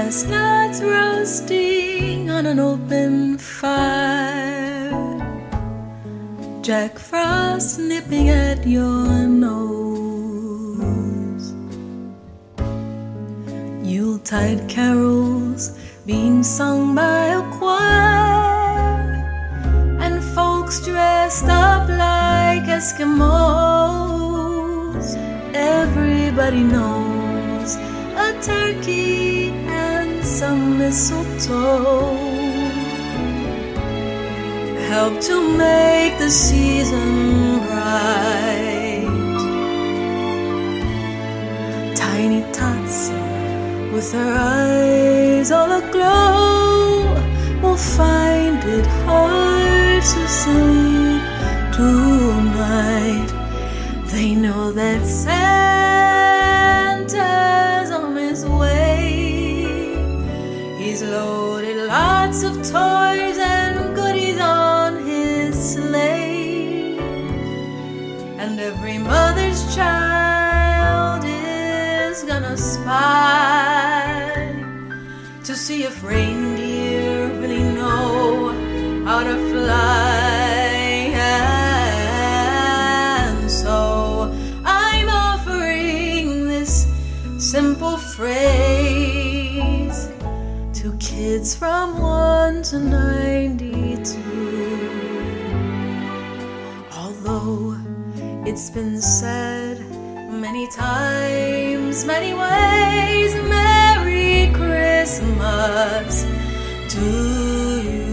chestnuts roasting on an open fire, Jack Frost nipping at your nose, Yuletide carols being sung by a choir, and folks dressed up like Eskimos. Everybody knows a turkey and some mistletoe help to make the season bright. Tiny tots with her eyes all aglow will find it hard to sleep tonight. They know that Santa's on his way. He's loaded lots of toys and goodies on his sleigh, and every mother's child is gonna spy to see if reindeer really know how to fly. And so I'm offering this simple phrase to kids from 1 to 92. Although it's been said many times, many ways, Merry Christmas to you.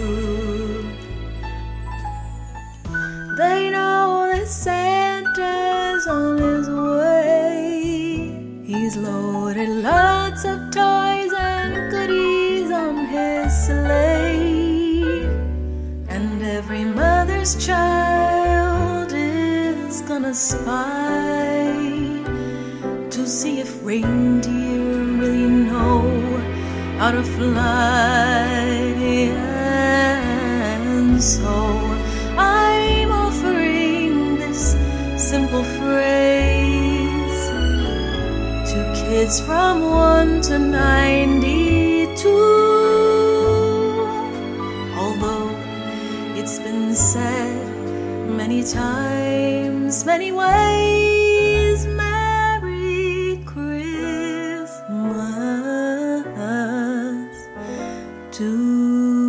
They know that Santa's on his way. He's loaded lots of toys and goodies on his sleigh, and every mother's child is gonna spy to see if reindeer really know how to fly. And so I'm offering this simple phrase to kids from 1 to 92. Although it's been said many times, many ways, Merry Christmas to